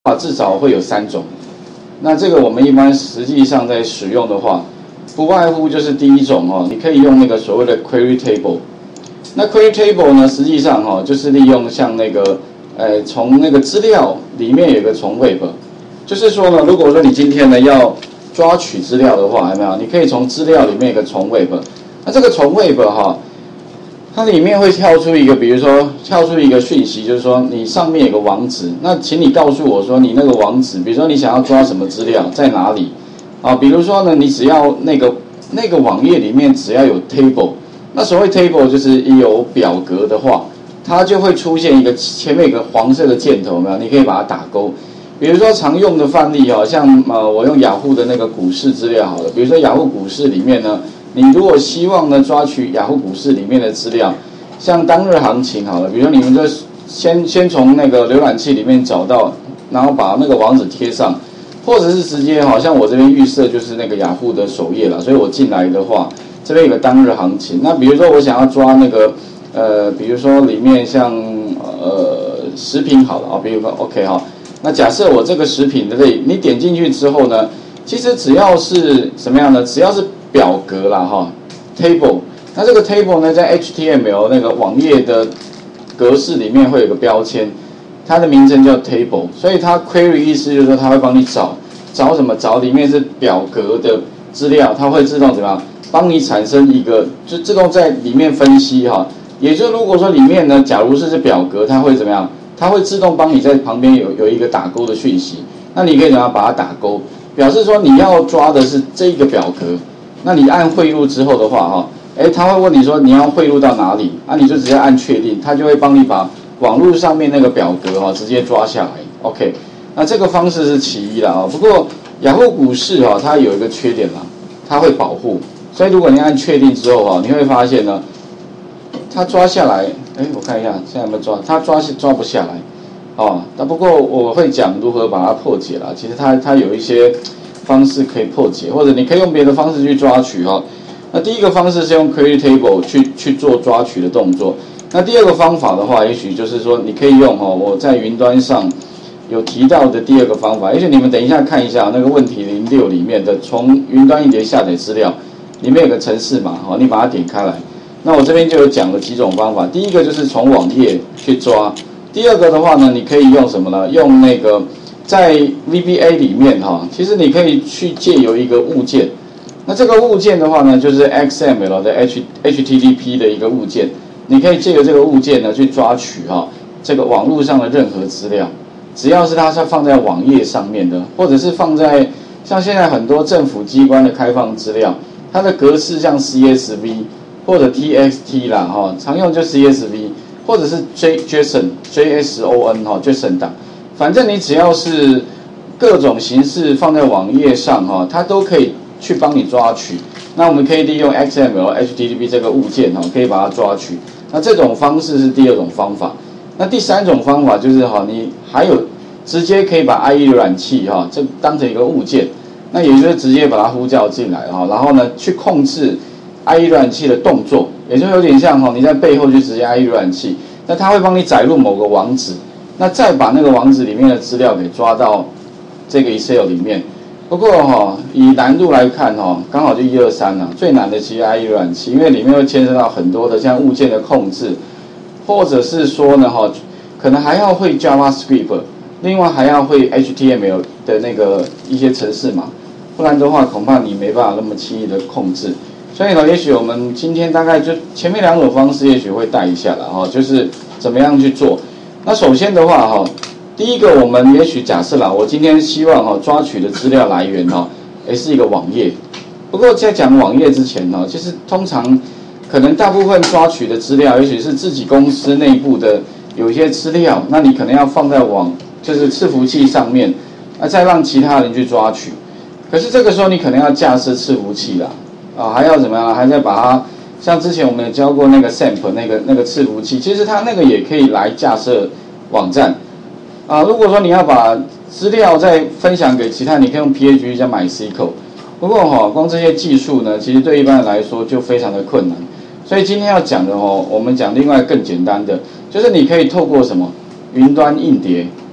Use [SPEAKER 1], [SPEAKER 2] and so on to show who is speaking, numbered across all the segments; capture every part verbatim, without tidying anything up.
[SPEAKER 1] 啊，至少会有三种。那这个我们一般实际上在使用的话，不外乎就是第一种哦，你可以用那个所谓的 query table。那 query table 呢，实际上哈、哦、就是利用像那个呃从那个资料里面有一个从 web， 就是说呢，如果说你今天呢要抓取资料的话，有没有？你可以从资料里面有个从 web， 那这个从 web 哈、哦。它里面会跳出一个，比如说跳出一个讯息，就是说你上面有个网址，那请你告诉我说你那个网址，比如说你想要抓什么资料，在哪里啊？比如说呢，你只要那个那个网页里面只要有 table， 那所谓 table 就是有表格的话，它就会出现一个前面有个黄色的箭头，有没有？你可以把它打勾。比如说常用的范例哈，像呃我用雅虎的那个股市资料好了，比如说雅虎股市里面呢。你如果希望呢抓取雅虎股市里面的资料，像当日行情好了，比如说你们就先先从那个浏览器里面找到，然后把那个网址贴上，或者是直接好像我这边预设就是那个雅虎的首页了，所以我进来的话，这边有个当日行情。那比如说我想要抓那个呃，比如说里面像呃食品好了啊，比如说 OK 哈，那假设我这个食品的类，你点进去之后呢，其实只要是什么样的，只要是表格啦哈 ，table， 那这个 table 呢，在 H T M L 那个网页的格式里面会有个标签，它的名称叫 table， 所以它 query 意思就是说它会帮你找找什么找里面是表格的资料，它会自动怎么样帮你产生一个就自动在里面分析哈，也就如果说里面呢，假如是是表格，它会怎么样？它会自动帮你在旁边有有一个打勾的讯息，那你可以怎么样把它打勾，表示说你要抓的是这一个表格。那你按汇入之后的话，哈，哎，他会问你说你要汇入到哪里，啊，你就直接按确定，他就会帮你把网络上面那个表格哈直接抓下来 ，OK， 那这个方式是其一啦啊。不过雅虎股市哈它有一个缺点啦，它会保护，所以如果你按确定之后哈，你会发现呢，它抓下来，哎，我看一下现在有没有抓，它抓抓不下来，哦，但不过我会讲如何把它破解啦。其实它它有一些方式可以破解，或者你可以用别的方式去抓取哈。那第一个方式是用 query table 去去做抓取的动作。那第二个方法的话，也许就是说你可以用哈我在云端上有提到的第二个方法。也许你们等一下看一下那个问题零六里面的从云端硬碟下载资料，里面有个程式码哈，你把它点开来。那我这边就有讲了几种方法。第一个就是从网页去抓，第二个的话呢，你可以用什么呢？用那个。在 V B A 里面哈，其实你可以去借由一个物件，那这个物件的话呢，就是 X M L 的 H HTTP 的一个物件，你可以借由这个物件呢去抓取哈这个网络上的任何资料，只要是它是放在网页上面的，或者是放在像现在很多政府机关的开放资料，它的格式像 C S V 或者 T X T 啦哈，常用就 C S V 或者是 J JSON J S O N 哈 JSON 档。反正你只要是各种形式放在网页上哈，它都可以去帮你抓取。那我们可以利用 X M L、H T T P 这个物件哈，可以把它抓取。那这种方式是第二种方法。那第三种方法就是哈，你还有直接可以把 I E 浏览器哈，这当成一个物件，那也就是直接把它呼叫进来哈，然后呢去控制 I E 浏览器的动作，也就有点像哈，你在背后就直接 I E 浏览器，那它会帮你载入某个网址。那再把那个网址里面的资料给抓到这个 Excel 里面。不过哈、哦，以难度来看哈、哦，刚好就一二三啦。最难的其实 I E 浏览器，因为里面会牵涉到很多的像物件的控制，或者是说呢哈，可能还要会 JavaScript， 另外还要会 H T M L 的那个一些程式码，不然的话恐怕你没办法那么轻易的控制。所以呢，也许我们今天大概就前面两种方式，也许会带一下了哈，就是怎么样去做。那首先的话哈，第一个我们也许假设啦，我今天希望哈抓取的资料来源哈，也是一个网页。不过在讲网页之前呢，其实通常可能大部分抓取的资料，也许是自己公司内部的有一些资料，那你可能要放在网就是伺服器上面，那再让其他人去抓取。可是这个时候你可能要架设伺服器啦，啊还要怎么样？还在把它。像之前我们有教过那个 S A M P 那个那个伺服器，其实它那个也可以来架设网站啊。如果说你要把资料再分享给其他，你可以用 P H P 加 MySQL。不过哈、哦，光这些技术呢，其实对一般人来说就非常的困难。所以今天要讲的哦，我们讲另外更简单的，就是你可以透过什么云端硬碟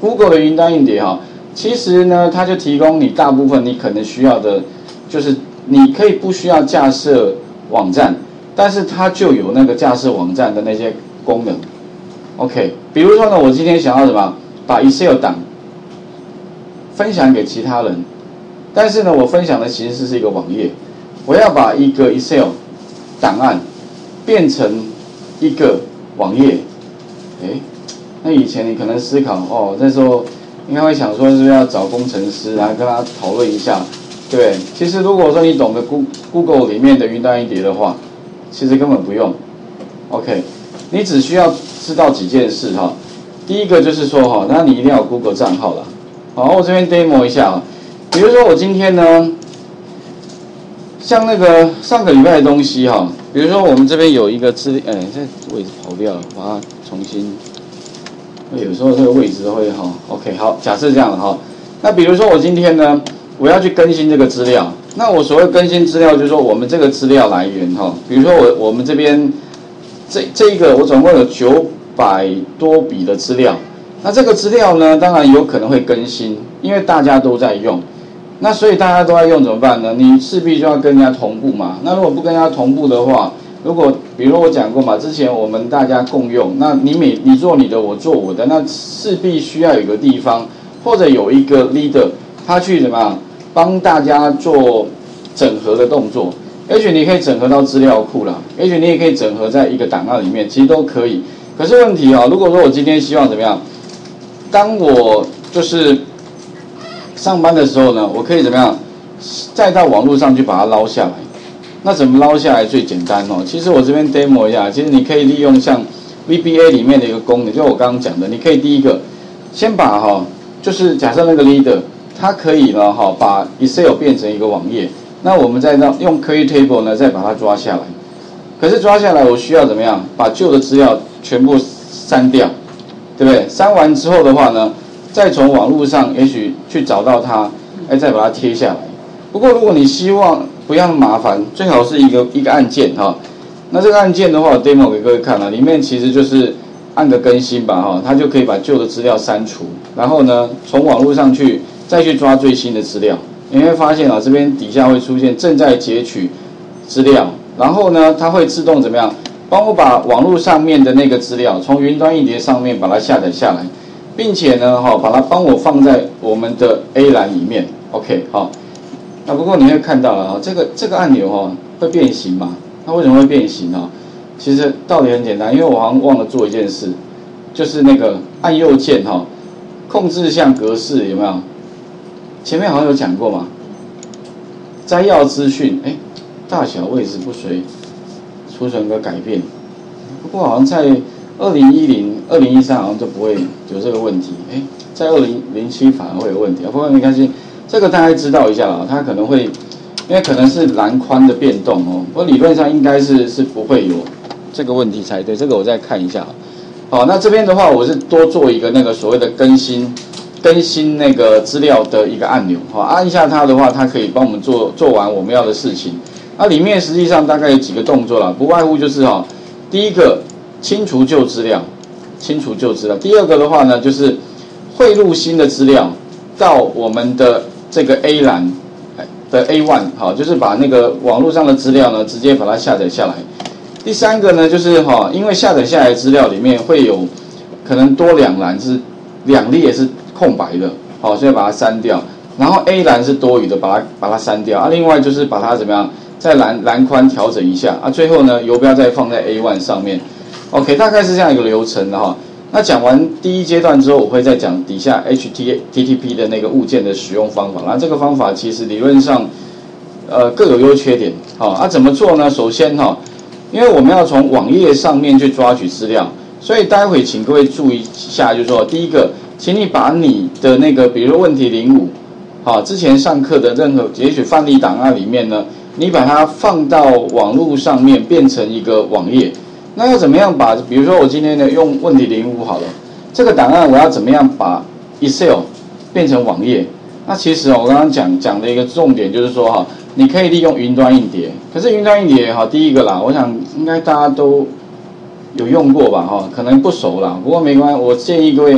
[SPEAKER 1] Google 的云端硬碟哈，其实呢，它就提供你大部分你可能需要的，就是你可以不需要架设网站，但是它就有那个架设网站的那些功能。OK， 比如说呢，我今天想要什么，把 Excel 档分享给其他人，但是呢，我分享的其实是一个网页，我要把一个 Excel 档案变成一个网页，哎，那以前你可能思考哦，那时候应该会想说是不是要找工程师来跟他讨论一下，对不对？其实如果说你懂得 Google 里面的云端硬碟的话，其实根本不用 ，OK， 你只需要知道几件事哈。第一个就是说哈，那你一定要有 Google 账号啦。好，我这边 demo 一下啊，比如说我今天呢，像那个上个礼拜的东西哈，比如说我们这边有一个资，哎，这位置跑掉了，把它重新。有时候这个位置会哈 ，OK， 好，假设这样哈，那比如说我今天呢，我要去更新这个资料，那我所谓更新资料就是说我们这个资料来源哈，比如说我我们这边这这一个我总共有九百多笔的资料，那这个资料呢，当然有可能会更新，因为大家都在用，那所以大家都在用怎么办呢？你势必就要跟人家同步嘛，那如果不跟人家同步的话，如果比如说我讲过嘛，之前我们大家共用，那你每你做你的，我做我的，那势必需要有一个地方或者有一个 leader， 他去怎么样帮大家做整合的动作。也许你可以整合到资料库啦，也许你也可以整合在一个档案里面，其实都可以。可是问题啊、哦，如果说我今天希望怎么样，当我就是上班的时候呢，我可以怎么样，再到网络上去把它捞下来。那怎么捞下来最简单哦？其实我这边 demo 一下，其实你可以利用像 V B A 里面的一个功能，就我刚刚讲的，你可以第一个先把哈、哦，就是假设那个 leader 它可以呢哈、哦，把 Excel 变成一个网页，那我们再让用 Create Table 呢再把它抓下来。可是抓下来我需要怎么样？把旧的资料全部删掉，对不对？删完之后的话呢，再从网络上也许去找到它，哎，再把它贴下来。不过如果你希望不要那么麻烦，最好是一个一个按键哈。那这个按键的话，我 demo 给各位看了，里面其实就是按个更新吧哈，它就可以把旧的资料删除，然后呢，从网络上去再去抓最新的资料。你会发现啊，这边底下会出现正在截取资料，然后呢，它会自动怎么样，帮我把网络上面的那个资料从云端硬碟上面把它下载下来，并且呢哈，把它帮我放在我们的 A 栏里面。OK 好。那不过你会看到了哈，这个这个按钮哈会变形嘛？那为什么会变形呢？其实道理很简单，因为我好像忘了做一件事，就是那个按右键哈，控制项格式有没有？前面好像有讲过嘛。摘要资讯，哎，大小位置不随储存个改变。不过好像在二零一零、二零一三好像都不会有这个问题，哎，在二零零七反而会有问题。不过没关系。这个大家知道一下啦，它可能会，因为可能是栏宽的变动哦，我理论上应该是是不会有这个问题才对。这个我再看一下。好，那这边的话，我是多做一个那个所谓的更新更新那个资料的一个按钮，好，按一下它的话，它可以帮我们做做完我们要的事情。那里面实际上大概有几个动作啦，不外乎就是哈，第一个清除旧资料，清除旧资料；第二个的话呢，就是汇入新的资料到我们的这个 A 栏的 A 一， 好，就是把那个网络上的资料呢，直接把它下载下来。第三个呢，就是哈，因为下载下来的资料里面会有可能多两栏是两列是空白的，好，所以把它删掉。然后 A 栏是多余的，把它把它删掉啊。另外就是把它怎么样，在栏栏宽调整一下啊。最后呢，游标再放在 A 一 上面。OK， 大概是这样一个流程的哈。那讲完第一阶段之后，我会再讲底下 H T T P 的那个物件的使用方法。那这个方法其实理论上，呃，各有优缺点。好，啊，怎么做呢？首先哈，因为我们要从网页上面去抓取资料，所以待会请各位注意一下，就是说，第一个，请你把你的那个，比如说问题零五，好，之前上课的任何也许范例档案里面呢，你把它放到网络上面，变成一个网页。那要怎么样把，比如说我今天呢用问题零五好了，这个档案我要怎么样把 Excel 变成网页？那其实哦，我刚刚讲讲的一个重点就是说哈，你可以利用云端硬碟。可是云端硬碟哈，第一个啦，我想应该大家都有用过吧哈，可能不熟啦。不过没关系，我建议各位哈，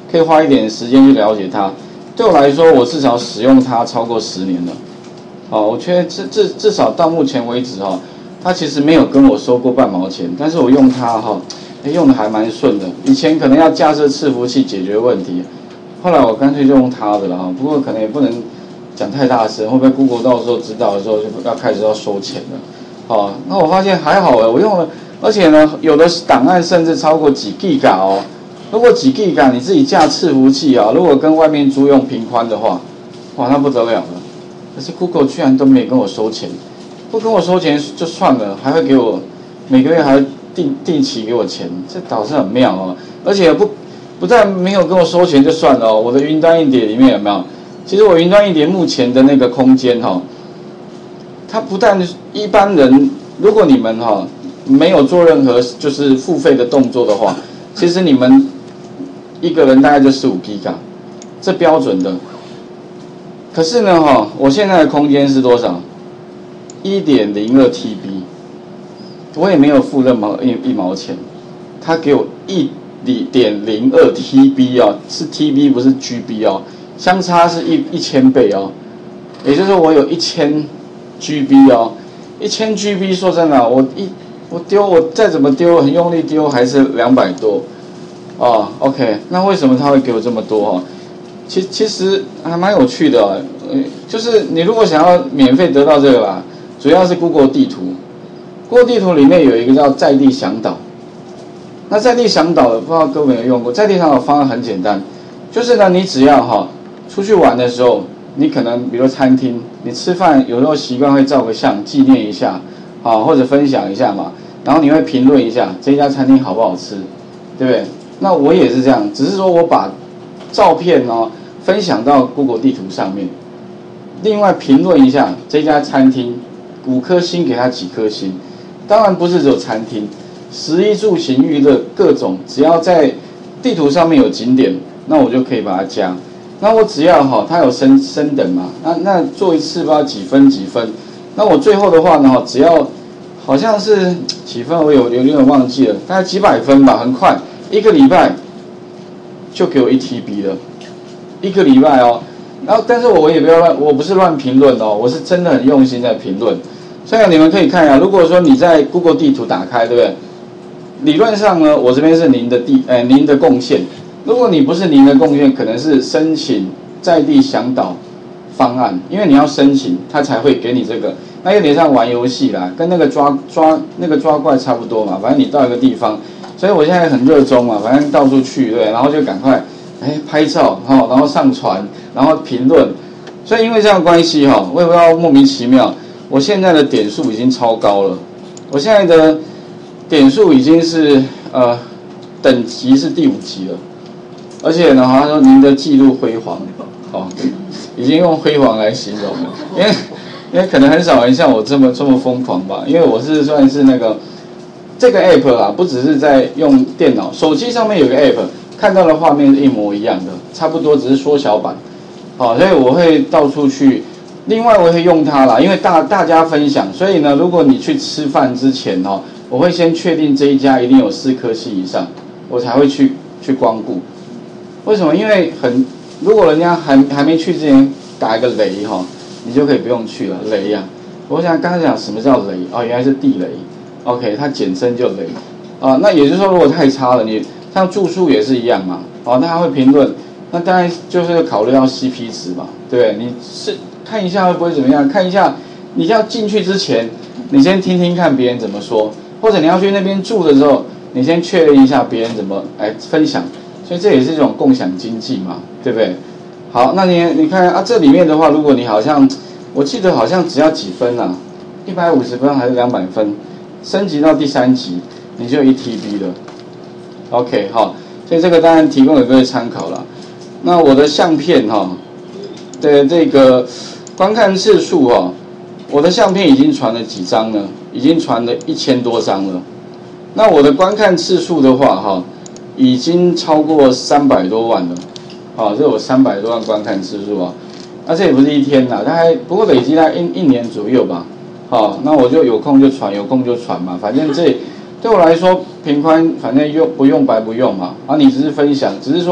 [SPEAKER 1] 可以花一点时间去了解它。对我来说，我至少使用它超过十年了。哦，我觉得至至至少到目前为止哈，它其实没有跟我收过半毛钱，但是我用它哈，用的还蛮顺的。以前可能要架设伺服器解决问题，后来我干脆就用它的了哈。不过可能也不能讲太大声，会不会 Google 到时候知道的时候就要开始要收钱了？哦，那我发现还好哎，我用了，而且呢，有的档案甚至超过几 G 卡哦。如果几 G 卡你自己架伺服器啊，如果跟外面租用频宽的话，哇，那不得了了。可是 Google 居然都没跟我收钱，不跟我收钱就算了，还会给我每个月还会定定期给我钱，这倒是很妙哦。而且不不但没有跟我收钱就算了哦，我的云端硬碟里面有没有？其实我云端硬碟目前的那个空间哈、哦，它不但一般人，如果你们哈、哦、没有做任何就是付费的动作的话，其实你们一个人大概就十五 G 卡，这标准的。可是呢哈，我现在的空间是多少？ 一点零二 T B， 我也没有付任毛一一毛钱，他给我一点零二 T B 哦，是 T B 不是 G B 哦，相差是一一千倍哦，也就是说我有一千 G B 哦，一千 G B 说真的，我一我丢我再怎么丢，很用力丢还是两百多，哦 ，OK， 那为什么他会给我这么多哦？其其实还蛮有趣的哦，呃，就是你如果想要免费得到这个啦，主要是 Google 地图 ，Google 地图里面有一个叫在地向导。那在地向导，不知道各位有没有用过？在地向导方案很简单，就是呢，你只要哈出去玩的时候，你可能比如餐厅，你吃饭有时候习惯会照个相纪念一下，啊或者分享一下嘛，然后你会评论一下这家餐厅好不好吃，对不对？那我也是这样，只是说我把照片哦分享到 Google 地图上面，另外评论一下这家餐厅五颗星给它几颗星，当然不是只有餐厅，食衣住行娱乐各种，只要在地图上面有景点，那我就可以把它加。那我只要哈，它有升升等嘛，那那做一次不知道几分几分，那我最后的话呢，只要好像是几分，我有有点忘记了，大概几百分吧，很快，一个礼拜就给我一 T B 了，一个礼拜哦。然后，但是我也不要乱，我不是乱评论哦，我是真的很用心在评论。所以你们可以看一下，如果说你在 Google 地图打开，对不对？理论上呢，我这边是您的地，呃，您的贡献。如果你不是您的贡献，可能是申请在地向导方案，因为你要申请，他才会给你这个。那有点像玩游戏啦，跟那个抓抓那个抓怪差不多嘛。反正你到一个地方，所以我现在很热衷嘛，反正到处去，对，然后就赶快哎拍照，哈，然后上传，然后评论。所以因为这样的关系哈，我也不知道莫名其妙。我现在的点数已经超高了，我现在的点数已经是呃等级是第五级了，而且呢，他说您的记录辉煌，哦，已经用辉煌来形容了，因为因为可能很少人像我这么这么疯狂吧，因为我是算是那个这个 app 啦，不只是在用电脑，手机上面有个 app， 看到的画面是一模一样的，差不多只是缩小版，好，所以我会到处去。另外我会用它啦，因为大大家分享，所以呢，如果你去吃饭之前哦，我会先确定这一家一定有四颗星以上，我才会去去光顾。为什么？因为很，如果人家还还没去之前打一个雷哈、哦，你就可以不用去了。雷呀、啊，我想刚才讲什么叫雷哦，原来是地雷 ，OK， 它简称就雷啊。那也就是说，如果太差了，你像住宿也是一样嘛，哦，大家会评论，那当然就是考虑到 C P 值嘛，对不对？你是。看一下会不会怎么样？看一下，你要进去之前，你先听听看别人怎么说，或者你要去那边住的时候，你先确认一下别人怎么来分享。所以这也是一种共享经济嘛，对不对？好，那你你看啊，这里面的话，如果你好像，我记得好像只要几分啊，一百五十分还是两百分，升级到第三级，你就有一 T B 了。OK， 好，所以这个当然提供给各位参考了。那我的相片哈、哦，的这个。观看次数哦，我的相片已经传了几张呢？已经传了一千多张了。那我的观看次数的话，哈，已经超过三百多万了。啊，这有三百多万观看次数啊。那这也不是一天啦，大概不过累积在一一年左右吧。好，那我就有空就传，有空就传嘛。反正这对我来说，频宽反正用不用白不用嘛。啊，你只是分享，只是说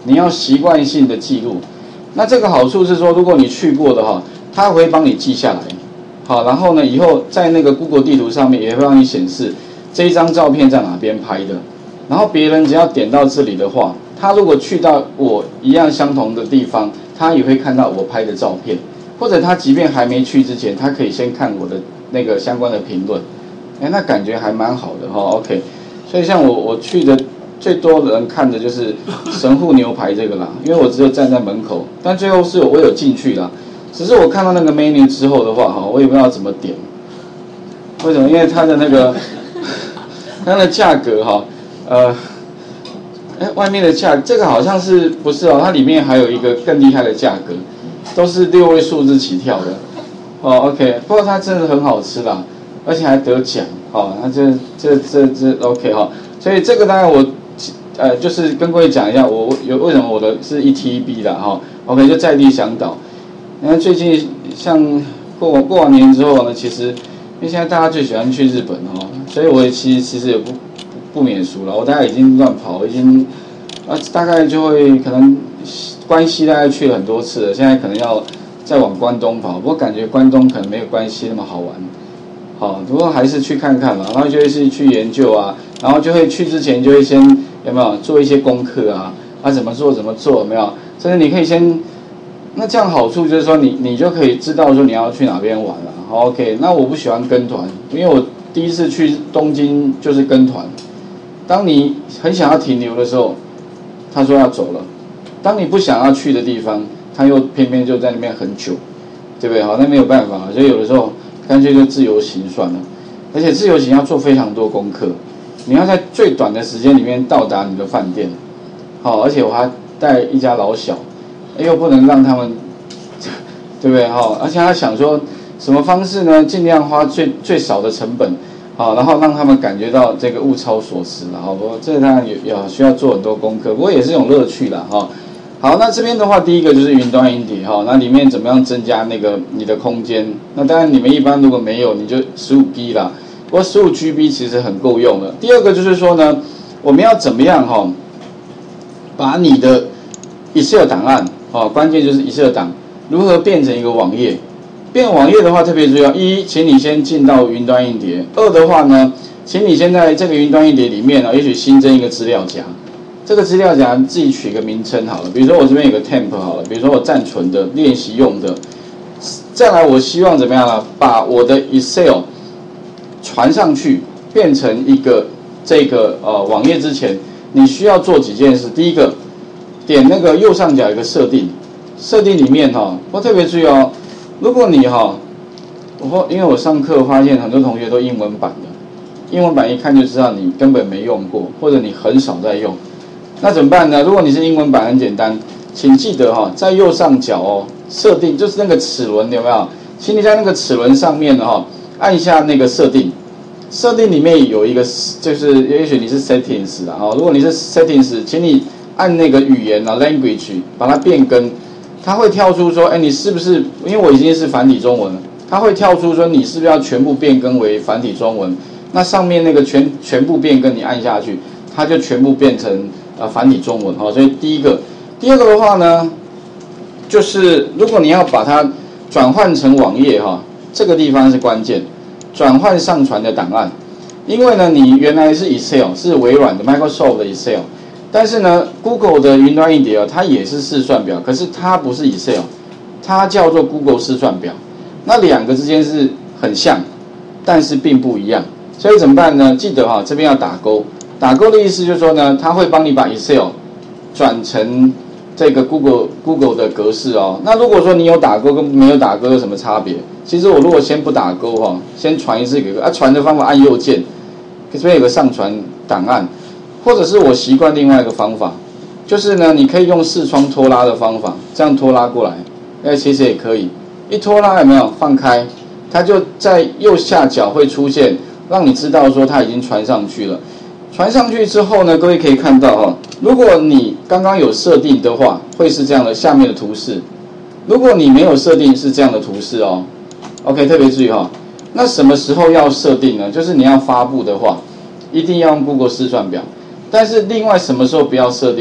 [SPEAKER 1] 你要习惯性的记录。那这个好处是说，如果你去过的哈，它会帮你记下来。好，然后呢，以后在那个 Google 地图上面也会让你显示这一张照片在哪边拍的。然后别人只要点到这里的话，他如果去到我一样相同的地方，他也会看到我拍的照片。或者他即便还没去之前，他可以先看我的那个相关的评论。哎，那感觉还蛮好的哈。OK， 所以像我我去的最多人看的就是神户牛排这个啦，因为我只有站在门口，但最后是我有进去啦。只是我看到那个 menu 之后的话，哈，我也不知道怎么点。为什么？因为它的那个它的价格哈，呃，哎，外面的价这个好像是不是哦？它里面还有一个更厉害的价格，都是六位数字起跳的。哦 ，OK， 不过它真的很好吃啦，而且还得奖。哦，那这这这这 OK 哈，所以这个当然我呃就是跟各位讲一下，我有为什么我的是 E T B 的哈 ，OK 就在地向导。你看最近像过完过完年之后呢，其实因为现在大家最喜欢去日本哦，所以我也其实其实也不不不免俗了，我大概已经乱跑，已经啊大概就会可能关西大概去了很多次了，现在可能要再往关东跑，不过感觉关东可能没有关西那么好玩。好，不过还是去看看嘛，然后就会是去研究啊，然后就会去之前就会先有没有做一些功课啊，啊怎么做怎么做有没有？甚至你可以先，那这样好处就是说你你就可以知道说你要去哪边玩了。好 ，OK， 那我不喜欢跟团，因为我第一次去东京就是跟团。当你很想要停留的时候，他说要走了；当你不想要去的地方，他又偏偏就在那边很久，对不对？好，那没有办法，所以有的时候。干脆就自由行算了，而且自由行要做非常多功课，你要在最短的时间里面到达你的饭店，好，而且我还带一家老小，又不能让他们，对不对？好，而且他想说什么方式呢？尽量花最最少的成本，好，然后让他们感觉到这个物超所值了，好，不过这当然也也需要做很多功课，不过也是一种乐趣啦，哈。好，那这边的话，第一个就是云端硬碟哈，那里面怎么样增加那个你的空间？那当然你们一般如果没有，你就 十五 G 啦，不过 十五 G B 其实很够用了。第二个就是说呢，我们要怎么样哈，把你的 Excel 档案哦，关键就是 Excel 档如何变成一个网页？变网页的话特别重要，一，请你先进到云端硬碟；二的话呢，请你先在这个云端硬碟里面呢，也许新增一个资料夹。这个资料夹自己取一个名称好了，比如说我这边有个 temp 好了，比如说我暂存的、练习用的。再来，我希望怎么样呢？把我的 Excel 传上去，变成一个这个呃网页之前，你需要做几件事。第一个，点那个右上角有个设定，设定里面哈，我特别注意哦，如果你哈，我因为我上课发现很多同学都英文版的，英文版一看就知道你根本没用过，或者你很少在用。那怎么办呢？如果你是英文版，很简单，请记得哈，在右上角哦，设定就是那个齿轮有没有？请你在那个齿轮上面哈，按一下那个设定，设定里面有一个就是也许你是 settings 啦哈，如果你是 settings， 请你按那个语言啊 language 把它变更，它会跳出说，哎，你是不是？因为我已经是繁体中文了，它会跳出说你是不是要全部变更为繁体中文？那上面那个全全部变更，你按下去，它就全部变成。啊，繁体中文哈，所以第一个，第二个的话呢，就是如果你要把它转换成网页哈，这个地方是关键，转换上传的档案，因为呢，你原来是 Excel 是微软的 Microsoft 的 Excel， 但是呢 ，Google 的云端硬碟啊，它也是试算表，可是它不是 Excel， 它叫做 Google 试算表，那两个之间是很像，但是并不一样，所以怎么办呢？记得哈，这边要打勾。打勾的意思就是说呢，它会帮你把 Excel 转成这个 Google Google 的格式哦。那如果说你有打勾跟没有打勾有什么差别？其实我如果先不打勾哈，先传一次给啊，传的方法按右键，这边有个上传档案，或者是我习惯另外一个方法，就是呢，你可以用视窗拖拉的方法，这样拖拉过来，哎，其实也可以，一拖拉有没有放开，它就在右下角会出现，让你知道说它已经传上去了。传上去之后呢，各位可以看到哈，如果你刚刚有设定的话，会是这样的下面的图示；如果你没有设定，是这样的图示哦。OK， 特别注意哈。那什么时候要设定呢？就是你要发布的话，一定要用 Google 试算表。但是另外什么时候不要设定呢？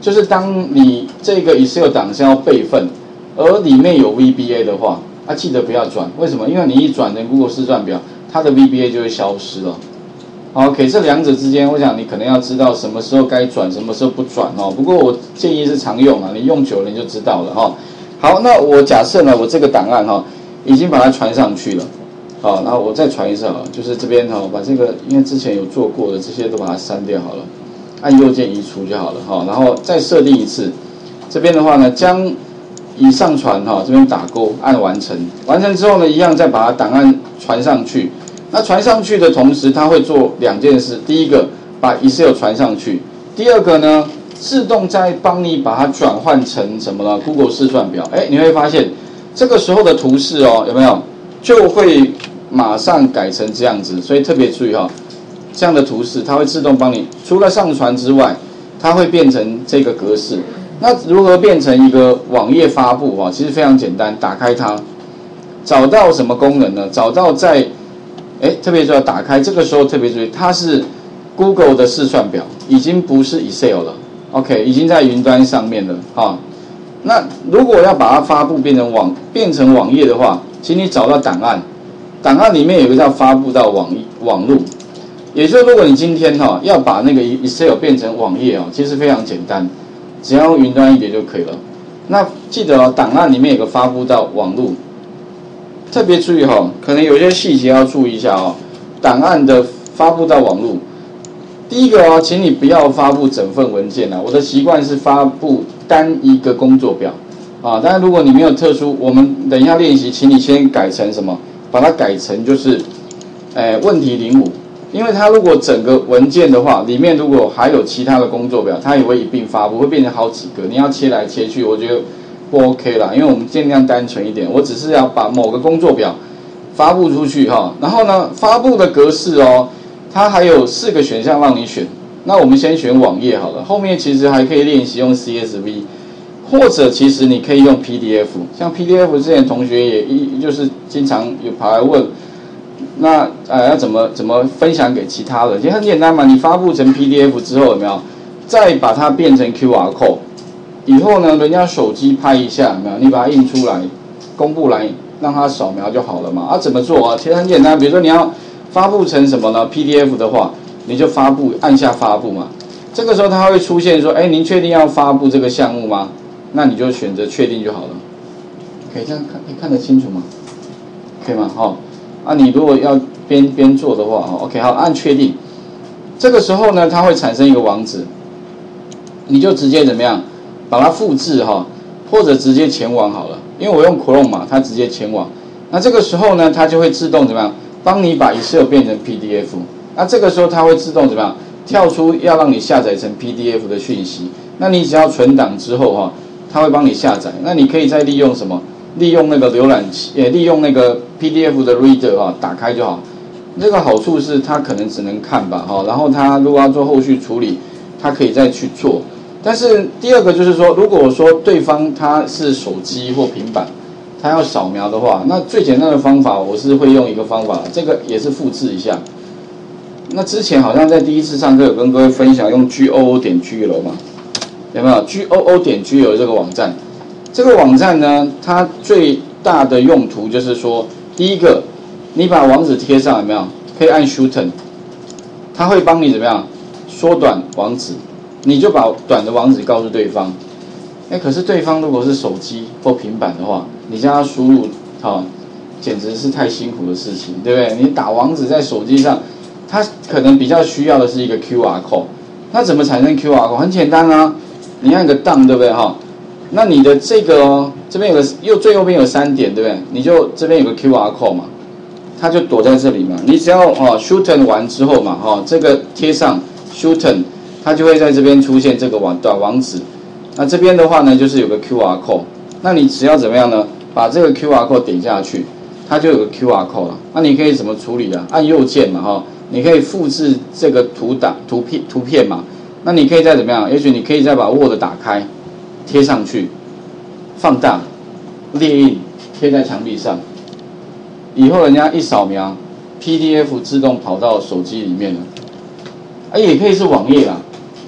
[SPEAKER 1] 就是当你这个 Excel 档是要备份，而里面有 V B A 的话，啊，记得不要转。为什么？因为你一转成 Google 试算表，它的 V B A 就会消失了。OK， 这两者之间，我想你可能要知道什么时候该转，什么时候不转哦。不过我建议是常用啊，你用久了你就知道了哈、哦。好，那我假设呢，我这个档案哈、哦、已经把它传上去了，好，然后我再传一次好了，就是这边哈、哦、把这个，因为之前有做过的这些都把它删掉好了，按右键移除就好了哈、哦，然后再设定一次，这边的话呢，将已上传哈、哦、这边打勾，按完成，完成之后呢，一样再把档案传上去。那传上去的同时，它会做两件事。第一个，把 Excel 传上去；第二个呢，自动再帮你把它转换成什么呢 ？Google 试算表。哎，你会发现这个时候的图示哦，有没有就会马上改成这样子？所以特别注意哈、哦，这样的图示它会自动帮你，除了上传之外，它会变成这个格式。那如何变成一个网页发布啊？其实非常简单，打开它，找到什么功能呢？找到在哎，特别就要打开，这个时候特别注意，它是 Google 的试算表，已经不是 Excel 了 ，OK， 已经在云端上面了啊。那如果要把它发布变成网变成网页的话，请你找到档案，档案里面有个叫发布到网网路，也就是如果你今天哈、哦、要把那个 Excel 变成网页哦，其实非常简单，只要用云端一点就可以了。那记得哦，档案里面有个发布到网路。特别注意哈、哦，可能有些细节要注意一下哦。档案的发布到网络，第一个哦，请你不要发布整份文件啊。我的习惯是发布单一个工作表啊。当然，如果你没有特殊，我们等一下练习，请你先改成什么？把它改成就是，哎，问题零五。因为它如果整个文件的话，里面如果还有其他的工作表，它也会一并发布，会变成好几个。你要切来切去，我觉得不 OK 啦，因为我们尽量单纯一点，我只是要把某个工作表发布出去哈，然后呢，发布的格式哦，它还有四个选项让你选。那我们先选网页好了，后面其实还可以练习用 C S V， 或者其实你可以用 P D F， 像 P D F 之前同学也一就是经常有跑来问，那呃要怎么怎么分享给其他人？其实很简单嘛，你发布成 P D F 之后有没有，再把它变成 Q R code。以后呢，人家手机拍一下，有没有？你把它印出来，公布来，让他扫描就好了嘛。啊，怎么做啊？其实很简单，比如说你要发布成什么呢 ？P D F 的话，你就发布，按下发布嘛。这个时候它会出现说，哎，您确定要发布这个项目吗？那你就选择确定就好了。可以这样看，可以看得清楚吗？可以吗？好、哦，啊，你如果要边边做的话，哦 ，OK， 好，按确定。这个时候呢，它会产生一个网址，你就直接怎么样？把它复制哈，或者直接前往好了，因为我用 Chrome 嘛，它直接前往。那这个时候呢，它就会自动怎么样，帮你把 Excel 变成 P D F。那这个时候它会自动怎么样，跳出要让你下载成 P D F 的讯息。那你只要存档之后哈，它会帮你下载。那你可以再利用什么？利用那个浏览器，也利用那个 P D F 的 Reader 哈，打开就好。这个好处是它可能只能看吧哈，然后它如果要做后续处理，它可以再去做。但是第二个就是说，如果说对方他是手机或平板，他要扫描的话，那最简单的方法，我是会用一个方法，这个也是复制一下。那之前好像在第一次上课有跟各位分享用 G O O 点 G L 嘛，有没有 G O O 点 G L 这个网站？这个网站呢，它最大的用途就是说，第一个，你把网址贴上有没有？可以按 Shorten， 它会帮你怎么样缩短网址。你就把短的网址告诉对方，哎，可是对方如果是手机或平板的话，你叫他输入，哦，简直是太辛苦的事情，对不对？你打网址在手机上，他可能比较需要的是一个 Q R code， 那怎么产生 Q R code？ 很简单啊，你按个 down， 对不对哈？那你的这个哦，这边有个右最右边有三点，对不对？你就这边有个 Q R code 嘛，它就躲在这里嘛。你只要哦 shorten 完之后嘛，哈、哦，这个贴上 shorten。它就会在这边出现这个网短网址，那这边的话呢，就是有个 Q R code， 那你只要怎么样呢？把这个 Q R code 点下去，它就有个 Q R code 了。那你可以怎么处理啊？按右键嘛，哈，你可以复制这个图档图片图片嘛。那你可以再怎么样？也许你可以再把 Word 打开，贴上去，放大，列印，贴在墙壁上。以后人家一扫描 ，P D F 自动跑到手机里面了。哎，也可以是网页啦，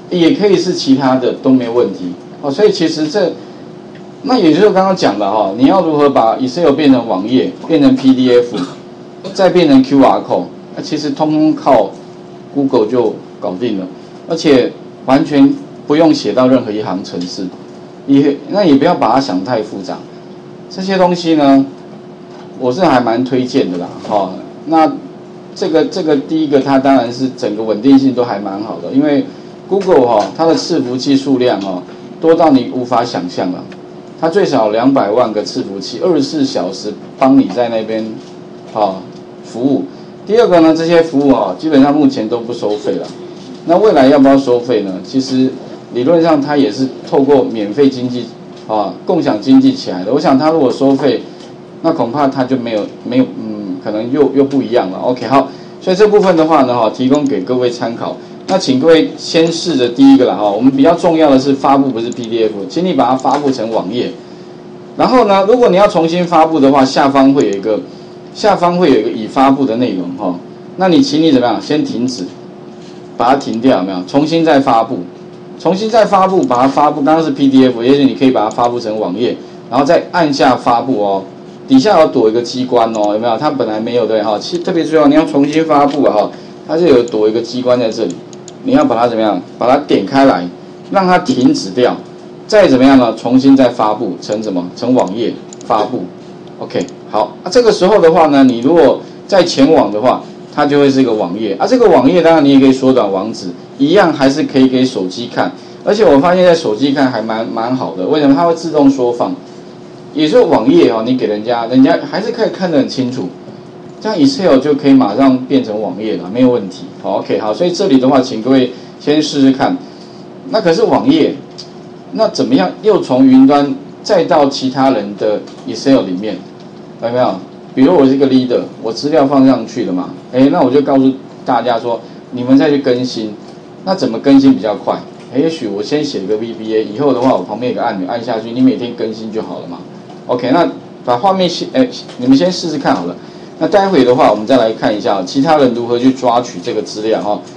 [SPEAKER 1] 也可以是其他的都没问题哦。所以其实这那也就是刚刚讲的哈，你要如何把 Excel 变成网页，变成 P D F， 再变成 Q R code， 那其实通通靠 Google 就搞定了，而且完全不用写到任何一行程式，也那也不要把它想太复杂。这些东西呢，我是还蛮推荐的啦，哈。那这个这个第一个，它当然是整个稳定性都还蛮好的，因为 Google 哈，它的伺服器数量哈多到你无法想象了。它最少两百万个伺服器，二十四小时帮你在那边啊服务。第二个呢，这些服务啊，基本上目前都不收费了。那未来要不要收费呢？其实理论上它也是透过免费经济啊、共享经济起来的。我想它如果收费，那恐怕它就没有没有嗯，可能又又不一样了。OK， 好，所以这部分的话呢，哈，提供给各位参考。那请各位先试着第一个啦哈，我们比较重要的是发布不是 P D F， 请你把它发布成网页。然后呢，如果你要重新发布的话，下方会有一个下方会有一个已发布的内容哈。那你请你怎么样？先停止，把它停掉，有没有？重新再发布，重新再发布，把它发布。刚刚是 P D F， 也许你可以把它发布成网页，然后再按下发布哦。底下有躲一个机关哦，有没有？它本来没有对哈，特别重要，你要重新发布哈，它是有躲一个机关在这里。你要把它怎么样？把它点开来，让它停止掉，再怎么样呢？重新再发布成什么？成网页发布。OK， 好。啊，这个时候的话呢，你如果再前往的话，它就会是一个网页。啊，这个网页当然你也可以缩短网址，一样还是可以给手机看。而且我发现在手机看还蛮蛮好的，为什么？它会自动缩放。也就是网页哦，你给人家，人家还是可以看得很清楚。这样 Excel 就可以马上变成网页了，没有问题。好 ，OK， 好，所以这里的话，请各位先试试看。那可是网页，那怎么样又从云端再到其他人的 Excel 里面，有没有？比如我是一个 leader， 我资料放上去了嘛，哎，那我就告诉大家说，你们再去更新，那怎么更新比较快？哎，也许我先写一个 V B A， 以后的话我旁边有个按钮按下去，你每天更新就好了嘛。OK， 那把画面先，哎，你们先试试看好了。那待会的话，我们再来看一下其他人如何去抓取这个资料哈。